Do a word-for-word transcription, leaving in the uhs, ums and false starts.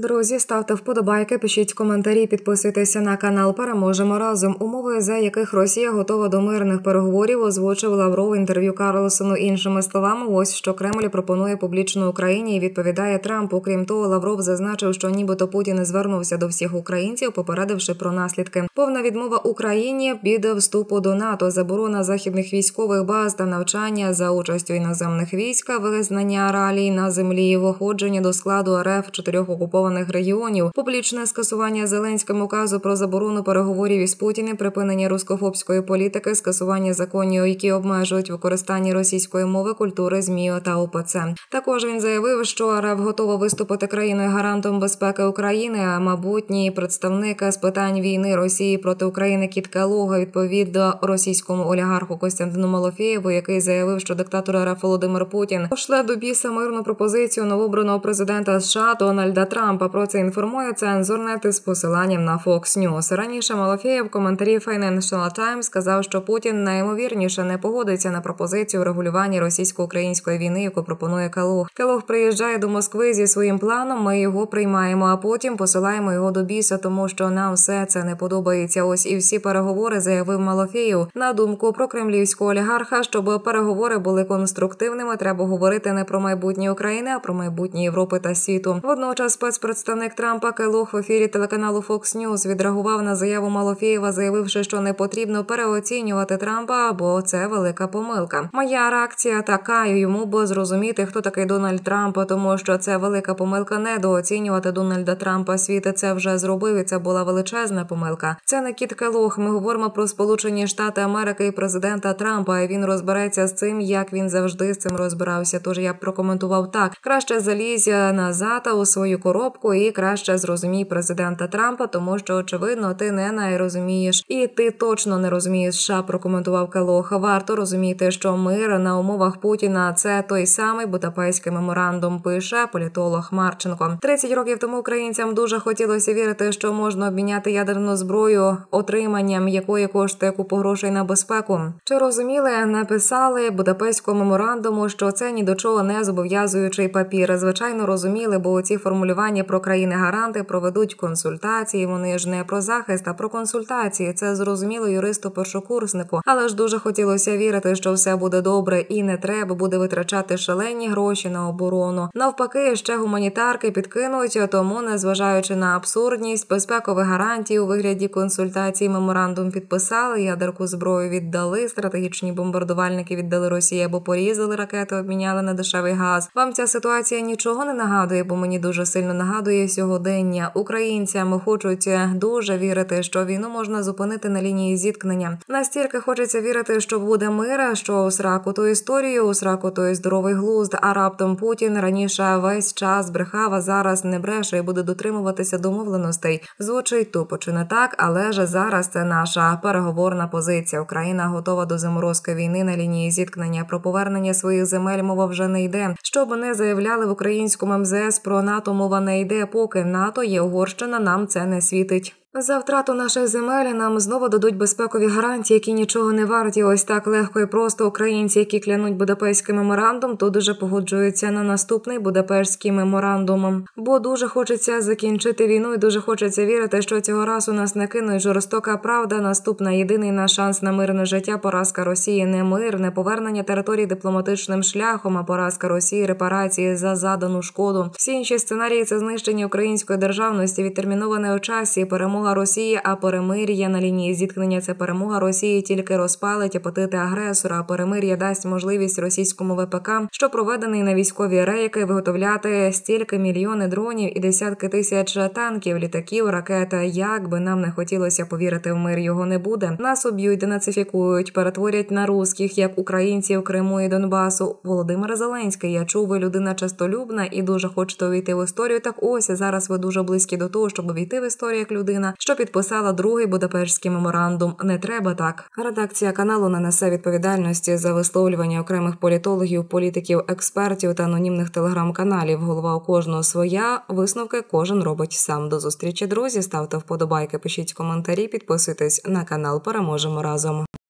Друзі, ставте вподобайки, пишіть коментарі, підписуйтеся на канал «Переможемо разом». Умови, за яких Росія готова до мирних переговорів, озвучив Лавров в інтерв'ю Карлсону. Іншими словами, ось що Кремль пропонує публічно Україні і відповідає Трампу. Крім того, Лавров зазначив, що нібито Путін звернувся до всіх українців, попередивши про наслідки. Повна відмова Україні від вступу до НАТО, заборона західних військових баз та навчання за участю іноземних військ, визнання ралій на землі, виходження до складу РФ чотирьох окупованих регіонів, публічне скасування Зеленським указу про заборону переговорів із Путіним, припинення рускофобської політики, скасування законів, які обмежують використання російської мови, культури, ЗМІ та ОПЦ. Також він заявив, що РФ готова виступити країною-гарантом безпеки України, а майбутній представник з питань війни Росії проти України Кіт Келлог відповідно російському олігарху Костянтину Малафєєву, який заявив, що диктатор РФ Володимир Путін пошле до біса мирну пропозицію новообраного президента США Дональда Трампа. Про це інформує Цензорнет із посиланням на Fox News. Раніше Малафєєв в коментарі Financial Times сказав, що Путін найімовірніше не погодиться на пропозицію регулювання російсько-української війни, яку пропонує Келлог. Келлог приїжджає до Москви зі своїм планом, ми його приймаємо, а потім посилаємо його до біса, тому що нам все це не подобається. Ось і всі переговори, заявив Малафєєв. На думку про кремлівського олігарха, щоб переговори були конструктивними, треба говорити не про майбутнє України, а про майбутнє Європи та світу. Водночас спецпредставник Трампа Келлог в ефірі телеканалу Fox News відреагував на заяву Малафєєва, заявивши, що не потрібно переоцінювати Трампа, бо це велика помилка. Моя реакція така, йому бо зрозуміти, хто такий Дональд Трамп, тому що це велика помилка недооцінювати Дональда Трампа. Світ це вже зробив, і це була величезна помилка. Це не Кіт Келлог. Ми говоримо про Сполучені Штати Америки і президента Трампа, і він розбереться з цим, як він завжди з цим розбирався. Тож я прокоментував так. Краще залізь назад у свою коробку і краще зрозумій президента Трампа, тому що, очевидно, ти не найрозумієш. І ти точно не розумієш США, прокоментував Келлог. Варто розуміти, що мир на умовах Путіна – це той самий Будапештський меморандум, пише політолог Марченко. тридцять років тому українцям дуже хотілося вірити, що можна обміняти ядерну зброю, отриманням якої коштує купу грошей на безпеку. Чи розуміли, написали Будапештського меморандуму, що це ні до чого не зобов'язуючий папір? Звичайно, розуміли, бо ці формулювання про країни-гаранти проведуть консультації, вони ж не про захист, а про консультації. Це зрозуміло юристу-першокурснику. Але ж дуже хотілося вірити, що все буде добре і не треба буде витрачати шалені гроші на оборону. Навпаки, ще гуманітарки підкинуть, тому, незважаючи на абсурдність, безпекових гарантій у вигляді консультацій меморандум підписали, ядерку зброю віддали, стратегічні бомбардувальники віддали Росії або порізали ракети, обміняли на дешевий газ. Вам ця ситуація нічого не нагадує, бо мені дуже сильно нагадує сьогодення. Українцям хочуть дуже вірити, що війну можна зупинити на лінії зіткнення. Настільки хочеться вірити, що буде мир, що у сраку ту історію, у сраку той здоровий глузд, а раптом Путін раніше весь час брехав, а зараз не бреше і буде дотримуватися домовленостей. Звучить тупо чи не так, але ж зараз це наша переговорна позиція. Україна готова до заморозки війни на лінії зіткнення. Про повернення своїх земель мова вже не йде. Щоб не заявляли в українському ем зе ес, про НАТО мова не йде, поки НАТО є Угорщина, нам це не світить. За втрату наших земель нам знову дадуть безпекові гарантії, які нічого не варті. Ось так легко і просто українці, які клянуть Будапештський меморандум, тут уже погоджуються на наступний Будапештський меморандум. Бо дуже хочеться закінчити війну і дуже хочеться вірити, що цього разу нас не кинуть жорстока правда. Наступна єдиний наш шанс на мирне життя – поразка Росії. Не мир, не повернення територій дипломатичним шляхом, а поразка Росії, репарації за задану шкоду. Всі інші сценарії – це знищення української державності, відтерміноване у часі, перемога Росії, а перемир'я на лінії зіткнення – це перемога Росії тільки розпалить апетити агресора, а перемир'я дасть можливість російському ве пе ка, що проведений на військові рейки, виготовляти стільки мільйони дронів і десятки тисяч танків, літаків, ракет. Як би нам не хотілося повірити в мир, його не буде. Нас уб'ють, денацифікують, перетворять на русських, як українців Криму і Донбасу. Володимир Зеленський, я чув, ви людина честолюбна і дуже хочете увійти в історію. Так ось, зараз ви дуже близькі до того, щоб увійти в історію як людина, що підписала другий Будапештський меморандум. Не треба так. Редакція каналу не несе відповідальності за висловлювання окремих політологів, політиків, експертів та анонімних телеграм-каналів. Голова у кожного своя, висновки кожен робить сам. До зустрічі, друзі. Ставте вподобайки, пишіть коментарі, підписуйтесь на канал. Переможемо разом.